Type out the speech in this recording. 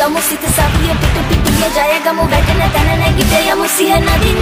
යමු සිත සවිය පිට පිටිය ජය ගමු වැටෙන තැන නැගිට යමු සිය නදින